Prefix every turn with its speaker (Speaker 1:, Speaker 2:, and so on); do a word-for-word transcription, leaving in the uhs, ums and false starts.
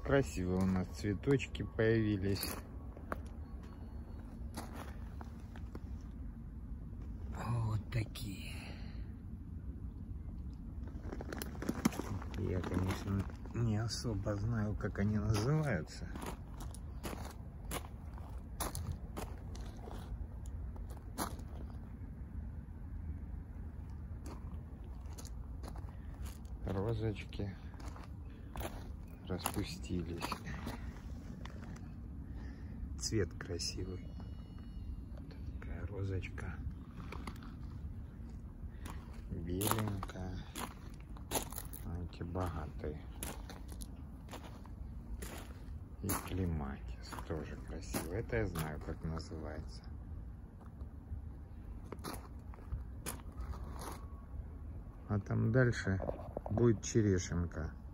Speaker 1: красивые у нас цветочки появились. Вот такие. Я, конечно, не особо знаю, как они называются. Розочки распустились. Цвет красивый. Такая розочка. Беленькая. Антибогатый. И клематис тоже красивый. Это я знаю, как называется. А там дальше будет черешенка.